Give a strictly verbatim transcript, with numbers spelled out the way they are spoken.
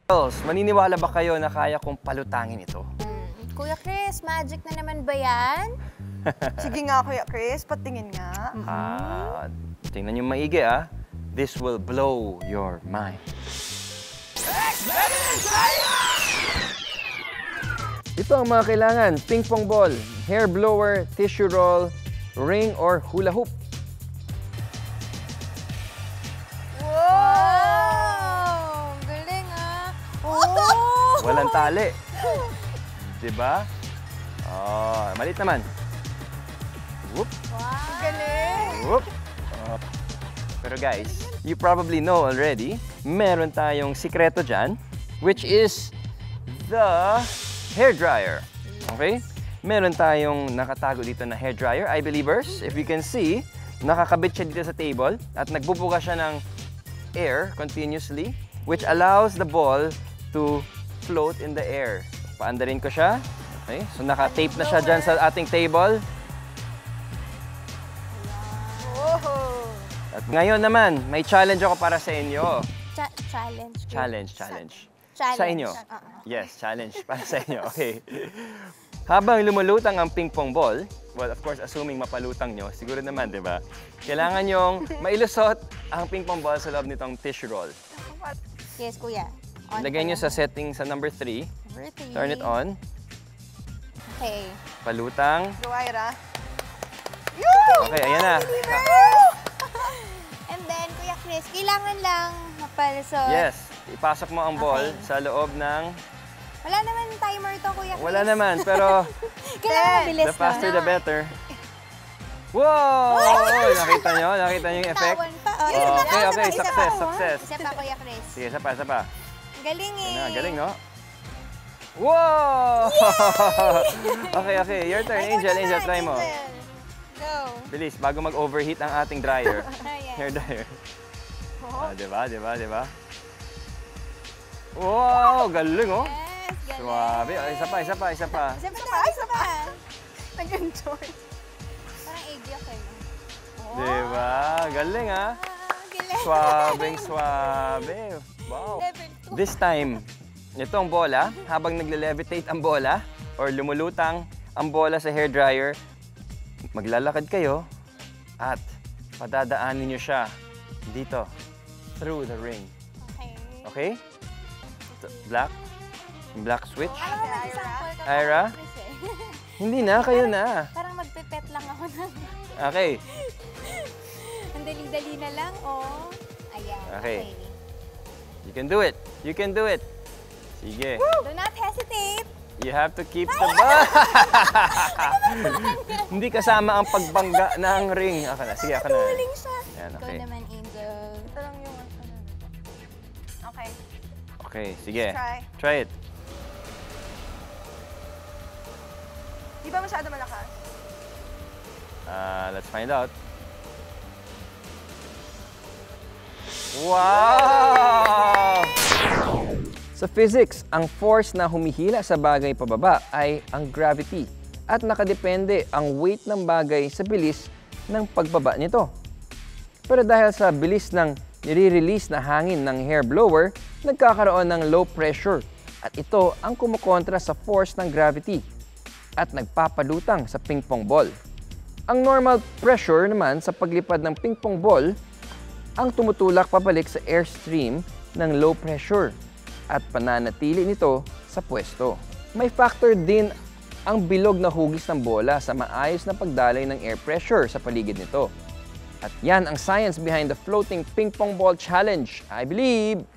Girls, maniniwala ba kayo na kaya kong palutangin ito? Hmm. Kuya Chris, magic na naman ba yan? Sige nga, Kuya Chris, patingin nga. Ah, tingnan niyo maigi ah. This will blow your mind. Ito ang mga kailangan. Ping pong ball, hair blower, tissue roll, ring, or hula hoop. Wow! Galing ah! Oh! Walang tali. Diba? Oh, malit naman. Whoop. Wow! Galing! Whoop. Oh. Pero guys, you probably know already, meron tayong sikreto dyan, which is the hair dryer. Okay? Meron tayong nakatago dito na hair dryer, iBilibers. If you can see, nakakabit siya dito sa table at nagbubuga siya ng air continuously, which allows the ball to float in the air. Paandarin ko siya. Okay? So naka-tape na siya dyan sa ating table. Oh. At ngayon naman, may challenge ako para sa inyo. Cha challenge. Challenge, challenge. Challenge. Sa inyo. Uh -uh. Yes, challenge para sa inyo. Okay. Habang lumulutang ang ping pong ball, well, of course, assuming mapalutang nyo, siguro naman, di ba? Kailangan nyong mailusot ang ping pong ball sa loob nitong tissue roll. Yes, kuya. On Lagay nyo pa sa setting sa number three. Number three. Turn it on. Okay. Palutang. Go, Ayra. Okay, ayan na. And then, Kuya Chris, kailangan lang mapalusot. Yes. Ipasok mo ang ball Okay. sa loob ng... Wala naman timer to, Kuya Chris. Wala naman, pero... Kailangan mabilis The faster, the better. Wow! Oh, nakita nyo? Nakita nyo yung effect? Tawan pa. Oh, Oh, isa okay, pa, okay. isa pa, Success, isa pa. success. Isa pa, Kuya Chris. Sige, isa pa, isa pa. Galing eh. Ayan na, galing, no? Wow! Okay, okay. Your turn, Ay, Angel. ikaw Angel, naman, try mo. Angel. Go. Bilis, bago mag-overheat ang ating dryer. Ayan. Hair dryer. Ah, diba, diba, diba? Wow! Galing, oh! Yes, galing. Suwabe. Oh, isa pa, isa pa, isa pa. Isa pa, isa pa. Nag-enjoy. Parang egg yolk eh. Diba? Galing, ah. Ah, galing. Swabing, swabe. Wow. Level two. This time, itong bola, habang nagle-levitate ang bola, or lumulutang ang bola sa hair dryer, maglalakad kayo at padadaanin nyo siya dito, through the ring. Okay. Okay? Black? Black switch? Alam mo, mag-sample ka pa, Ayra? Chris, eh. Hindi na, kayo na. Parang magpipet lang ako ng... Okay. Ang dali-dali na lang, oh. Ayan. Okay. You can do it. You can do it. Sige. Do not hesitate. You have to keep the ball. Hindi kasama ang pagbangga ng ring. Ako na. Sige, ako na. Tuling siya. Yan, Ikaw okay. naman, Angel. Ito lang yung... Okay. Okay, sige. Try. Try it. Di ba masyado malakas? Uh, let's find out. Wow! Sa physics, ang force na humihila sa bagay pababa ay ang gravity at nakadepende ang weight ng bagay sa bilis ng pagbaba nito. Pero dahil sa bilis ng nire-release na hangin ng hair blower, nagkakaroon ng low pressure at ito ang kumukontra sa force ng gravity at nagpapalutang sa ping-pong ball. Ang normal pressure naman sa paglipad ng ping-pong ball ang tumutulak pabalik sa airstream ng low pressure at pananatili nito sa pwesto. May factor din ang bilog na hugis ng bola sa maayos na pagdaloy ng air pressure sa paligid nito. At yan ang science behind the floating ping pong ball challenge. I believe!